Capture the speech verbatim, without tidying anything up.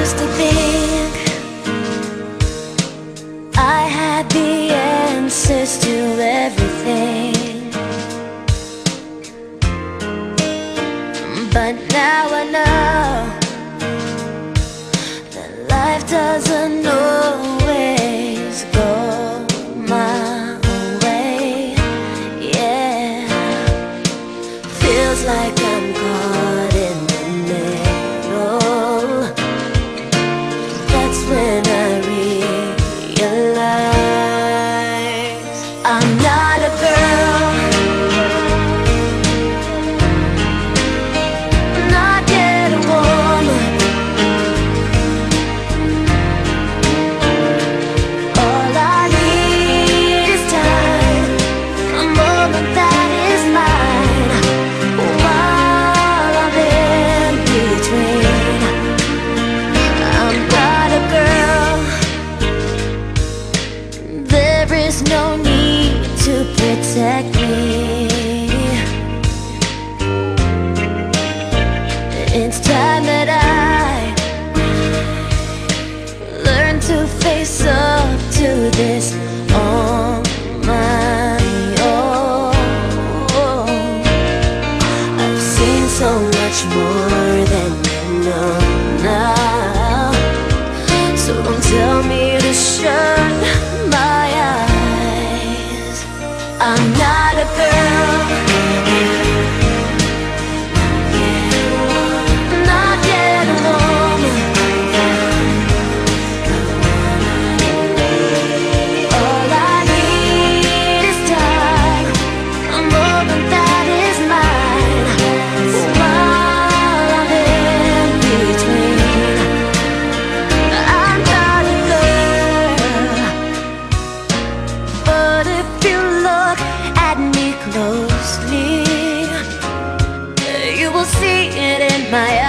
used to think I had the answers to everything, but now I know that life doesn't always go my way. Yeah, feels like I'm caught in the middle. That's when I realize I'm not a girl, not yet a woman. All I need is time, a moment that is mine, while I'm in between. I'm not a girl, there is no need to protect me. It's time that I learn to face up to this on my own. I've seen so much more than you know now, so don't tell me to shut my eyes. I'm not a girl, not yet a woman. All I need is time, a moment that is mine, while I'm in between. I'm not a girl, but if you look at me closely, you will see it in my eyes.